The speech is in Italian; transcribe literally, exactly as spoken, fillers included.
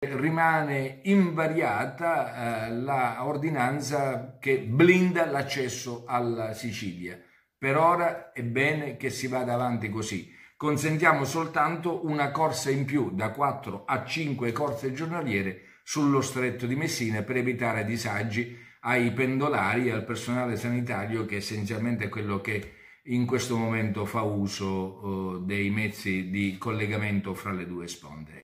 rimane invariata eh, la ordinanza che blinda l'accesso alla Sicilia. Per ora è bene che si vada avanti così. Consentiamo soltanto una corsa in più, da quattro a cinque corse giornaliere sullo stretto di Messina, per evitare disagi ai pendolari e al personale sanitario, che essenzialmente è quello che in questo momento fa uso uh, dei mezzi di collegamento fra le due sponde.